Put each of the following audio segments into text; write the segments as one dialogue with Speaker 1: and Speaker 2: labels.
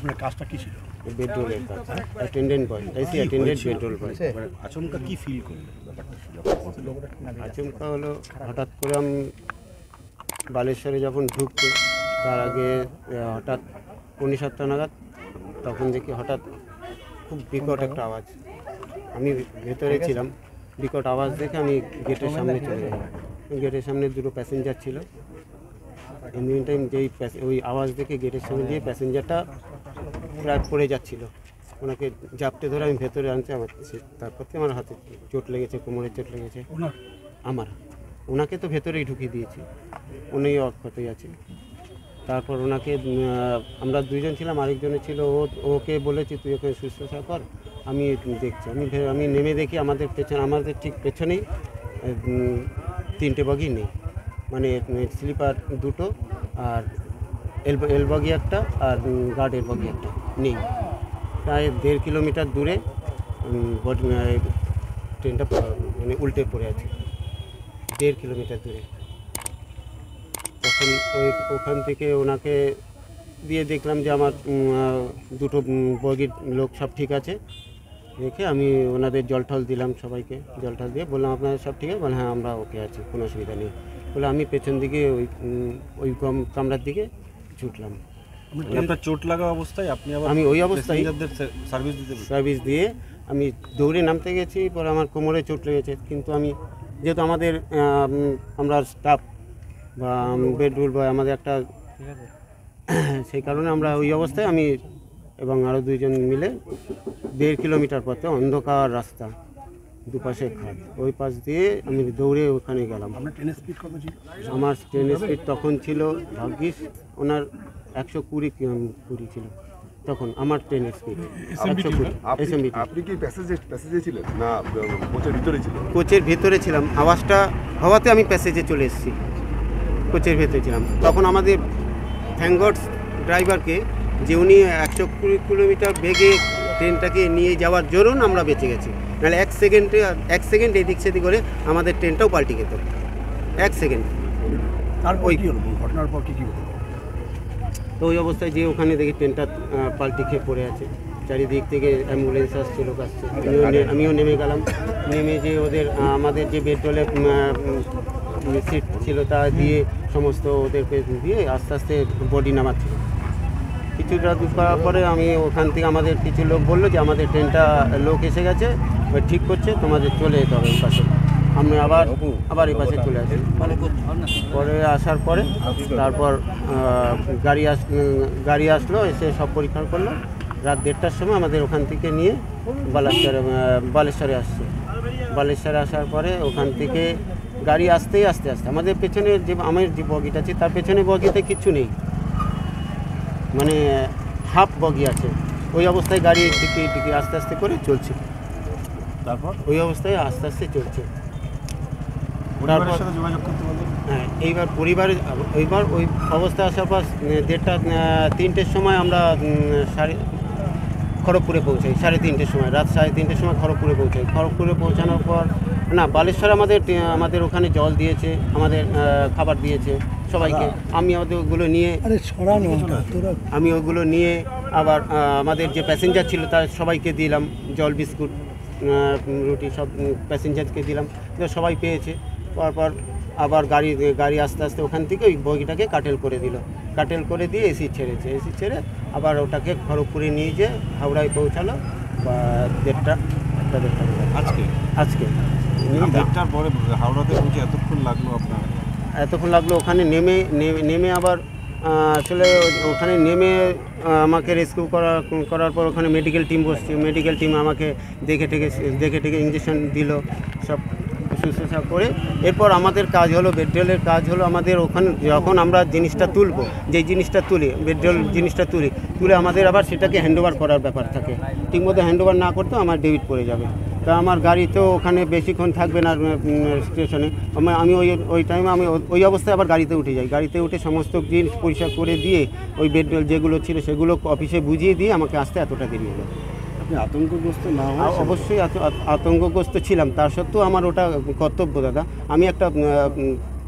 Speaker 1: আপনার কাজটা কি ছিল?
Speaker 2: বেডরোলের কাজ, attendant boy, AC attendant bedroll boy.
Speaker 1: আচমকা কি ফিল করলেন ব্যাপারটা?
Speaker 2: আচমকা হলো, হঠাৎ করে আমি বালেশ্বরে যখন ঢুকতে তার আগে হঠাৎ 7:30 নাগাদ তখন দেখি হঠাৎ খুব বিকট একটা আওয়াজ। আমি ভেতরে ছিলাম, বিকট আওয়াজ দেখে আমি গেটের সামনে চলে গেলাম। গেটের সামনে দুটো প্যাসেঞ্জার ছিল। ইন টাইম যেই ওই আওয়াজ দেখে গেটের সামনে দিয়ে প্যাসেঞ্জারটা প্রায় পড়ে যাচ্ছিল, ওনাকে জাপটে ধরে আমি ভেতরে আনছি। তারপর থেকে আমার হাতে চোট লেগেছে, কোমরে চোট লেগেছে আমার। ওনাকে তো ভেতরেই ঢুকিয়ে দিয়েছি, উনি অক্ষতই আছে। তারপর ওনাকে আমরা দুইজন ছিলাম, আরেকজনে ছিল, ওকে বলেছি তুই ওকে শুশ্রূষা কর, আমি দেখছি। আমি নেমে দেখি আমাদের ঠিক পেছনেই 3টে বগি নেই, মানে স্লিপার 2টো আর এল বগি একটা আর গার্ডের বগি একটা নেই। প্রায় 1.5 কিলোমিটার দূরে ট্রেনটা মানে উল্টে পড়ে আছে, 1.5 কিলোমিটার দূরে। তখন ওখান থেকে ওনাকে দিয়ে দেখলাম যে আমার 2টো বগির লোক সব ঠিক আছে। রেখে আমি ওনাদের জল টল দিলাম, সবাইকে জল টল দিয়ে বললাম আপনারা সব ঠিক আছে? বলে হ্যাঁ আমরা ওকে আছি, কোনো অসুবিধা নেই। বলে আমি পেছন দিকে ওই কামরার দিকে ছুটলাম।
Speaker 1: আপনার চোট লাগা অবস্থায়
Speaker 2: আমি ওই অবস্থায় সার্ভিস দিয়ে আমি দৌড়ে নামতে গেছি। পরে আমার কোমরে চোট লেগেছে, কিন্তু আমি যেহেতু আমরা স্টাফ বা বেডরোল বয় আমাদের একটা, সেই কারণে আমরা ওই অবস্থায় আমি এবং আরও 2জন মিলে 1.5 কিলোমিটার পথে অন্ধকার রাস্তা, দুপাশে খাদ, ওই পাশ দিয়ে আমি দৌড়ে ওখানে গেলাম।
Speaker 1: আমার ট্রেনের
Speaker 2: স্পিড তখন ছিল ভাগ্যিস ওনার 120 ছিল তখন আমার ট্রেনের স্পিড 120।
Speaker 3: আপনি কি প্যাসেজে ছিলেন না কোচের ভিতরে ছিলেন?
Speaker 2: কোচের ভেতরে ছিলাম, আওয়াজটা হওয়াতে আমি প্যাসেজে চলে এসেছি, কোচের ভেতরে ছিলাম। তখন আমাদের থ্যাঙ্ক গড ড্রাইভারকে, যে উনি 120 কিলোমিটার বেগে ট্রেনটাকে নিয়ে যাওয়ার জন্য আমরা বেঁচে গেছি, নাহলে 1 সেকেন্ড এদিক সেদিক করে আমাদের ট্রেনটাও পাল্টে যেত। 1 সেকেন্ড।
Speaker 1: তারপর কি হলো? ঘটনার পর কি হলো?
Speaker 2: তো ওই অবস্থায় যে ওখানে দেখি ট্রেনটা পাল্টি খেয়ে পড়ে আছে, চারিদিক থেকে অ্যাম্বুলেন্স আসছে, লোক আসছে। আমিও নেমে গেলাম, নেমে যে আমাদের যে বেডরোলে সিট ছিল তা দিয়ে সমস্ত ওদেরকে দিয়ে আস্তে আস্তে বডি নামাচ্ছিল। কিছুটা দূর করার পরে আমি ওখান থেকে আমাদের কিছু লোক বললো যে আমাদের ট্রেনটা লোক এসে গেছে, ঠিক করছে, তোমাদের চলে যেতে হবে এই পাশে। আমি আবার এই পাশে চলে আসি। পরে আসার পরে তারপর গাড়ি আসলো, এসে সব পরীক্ষা করলো। রাত 1:30টার সময় আমাদের ওখান থেকে নিয়ে বালেশ্বরে আসছে। বালেশ্বরে আসার পরে ওখান থেকে গাড়ি আস্তে আস্তে আমাদের পেছনে আমার যে বগিটা আছে তার পেছনে বগিতে কিচ্ছু নেই, মানে হাফ বগি আছে। ওই অবস্থায় গাড়ি টিকি আস্তে আস্তে করে চলছে। তারপর ওই অবস্থায় আস্তে আস্তে চলছে। হ্যাঁ, এইবার ওই অবস্থায় আসার পর 3টের সময় আমরা খড়গপুরে পৌঁছাই। 3:30 সময়, রাত 3:30 সময় খড়গপুরে পৌঁছাই। খড়গপুরে পৌঁছানোর পর বালেশ্বর আমাদের ওখানে জল দিয়েছে, আমাদের খাবার দিয়েছে সবাইকে। আমি ওগুলো নিয়ে আবার আমাদের যে প্যাসেঞ্জার ছিল তার সবাইকে দিলাম, জল বিস্কুট রুটি সব প্যাসেঞ্জারকে দিলাম, সবাই পেয়েছে। তারপর আবার গাড়ি আস্তে আস্তে ওখান থেকে ওই বগিটাকে কাটেল করে দিয়ে এসি ছেড়ে আবার ওটাকে খড়গপুরে নিয়ে যেয়ে হাওড়ায় পৌঁছালো বা 1:30 আজকে
Speaker 1: 1:30টার পরে হাওড়াতে পৌঁছে এতক্ষণ লাগলো ওখানে নেমে আবার আসলে ওখানে নেমে আমাকে রেস্কিউ করার পর ওখানে মেডিকেল টিম বসছে। মেডিকেল টিম আমাকে দেখে ইঞ্জেকশন দিল, সব শুশ্রূষা করে। এরপর আমাদের কাজ হলো, বেডরোলের কাজ হলো আমাদের ওখানে যখন আমরা জিনিসটা তুলবো, যেই জিনিসটা বেডরোল জিনিসটা তুলে আমাদের আবার সেটাকে হ্যান্ডওভার করার ব্যাপার থাকে। ঠিকমতো হ্যান্ডওভার না করতেও আমার ডেবিট পড়ে যাবে। তা আমার গাড়ি তো ওখানে বেশিক্ষণ থাকবে না স্টেশনে। আমি ওই টাইমে ওই অবস্থায় আবার গাড়িতে উঠে যাই। গাড়িতে উঠে সমস্ত জিনিস পরিষ্কার করে দিয়ে ওই বেডরোল যেগুলো ছিল সেগুলো অফিসে বুঝিয়ে দিয়ে আমাকে আসতে এতটা দেরি হলো। আপনি আতঙ্কগ্রস্ত না?
Speaker 2: অবশ্যই আতঙ্কগ্রস্ত ছিলাম, তার সত্ত্বেও আমার ওটা কর্তব্য দাদা। আমি একটা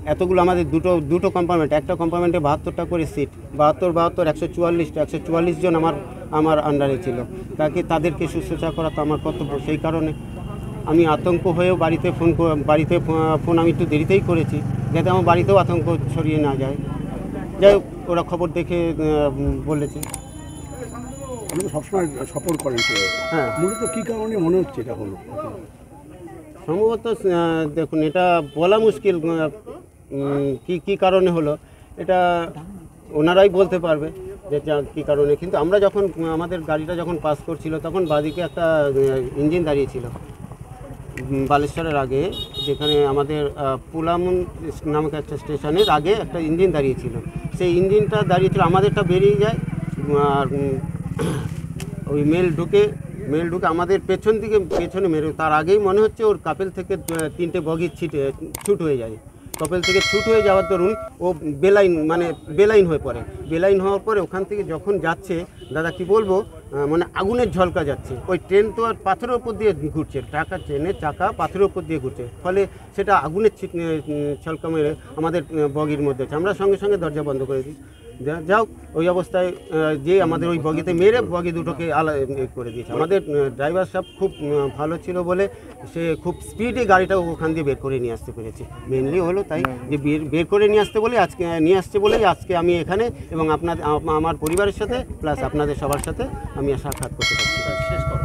Speaker 1: এতগুলো আমাদের দুটো কম্পার্টমেন্ট, একটা কম্পার্টমেন্টে 72টা করে সিট, 72 144 জন আমার আন্ডারে ছিল। তাদেরকে শুশ্রূষা করা তো আমার কর্তব্য। সেই কারণে আমি আতঙ্ক হয়েও বাড়িতে ফোন আমি একটু দেরিতেই করেছি, যাতে আমার বাড়িতেও আতঙ্ক ছড়িয়ে না যায়। যাই হোক, ওরা খবর দেখে বলেছে।
Speaker 4: আপনি তো সবসময় সফর করেন,
Speaker 1: হ্যাঁ,
Speaker 4: মূলত কী কারণে মনে হচ্ছে এটা হলো?
Speaker 1: সম্ভবত দেখুন, এটা বলা মুশকিল কী কারণে হলো, এটা ওনারাই বলতে পারবে যে কী কারণে। কিন্তু আমরা যখন আমাদের গাড়িটা যখন পাস করছিল, তখন বাদিকে একটা ইঞ্জিন দাঁড়িয়েছিল বালেশ্বরের আগে, যেখানে আমাদের পুলাম নামক একটা স্টেশনের আগে একটা ইঞ্জিন দাঁড়িয়েছিল। সেই ইঞ্জিনটা দাঁড়িয়েছিল, আমাদেরটা বেরিয়ে যায়, আর ওই মেল ঢুকে আমাদের পেছনে মেরে, তার আগেই মনে হচ্ছে ওর কাপেল থেকে 3টে বগি ছুট হয়ে যায়। কপেল থেকে ছুট হয়ে যাওয়ার দরুন ও বেলাইন হয়ে পড়ে। বেলাইন হওয়ার পরে ওখান থেকে যখন যাচ্ছে, দাদা কি বলবো, মানে আগুনের ঝলকা যাচ্ছে। ওই ট্রেন তো আর পাথরের উপর দিয়ে ঘুরছে, ট্রেনের চাকা পাথরের উপর দিয়ে ঘুরছে, ফলে সেটা আগুনের ছলকা মেরে আমাদের বগির মধ্যে হচ্ছে। আমরা সঙ্গে সঙ্গে দরজা বন্ধ করে দিই। যাও, ওই অবস্থায় যে আমাদের ওই বগিতে মেরে বগি দুটোকে আলাদা করে দিয়েছে। আমাদের ড্রাইভার সাহেব খুব ভালো ছিল বলে সে খুব স্পিডে গাড়িটা ওখান দিয়ে বের করে নিয়ে আসতে পেরেছে। মেনলি হলো তাই, যে বের করে নিয়ে আসছে বলেই আজকে আমি এখানে, এবং আমার পরিবারের সাথে প্লাস আপনাদের সবার সাথে আমি সাক্ষাৎ করতে পারছি।
Speaker 5: শেষ করো।